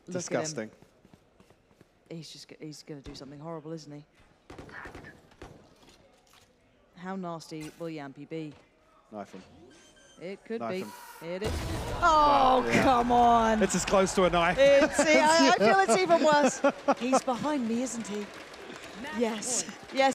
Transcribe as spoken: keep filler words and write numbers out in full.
Look Disgusting. At him. He's just he's going to do something horrible, isn't he? How nasty will Jamppi be? Knife him. It could Knife be. him. It is. Oh, Wow, yeah. come on. It's as close to a knife. It's, I, I feel it's even worse. He's behind me, isn't he? Yes. Yes.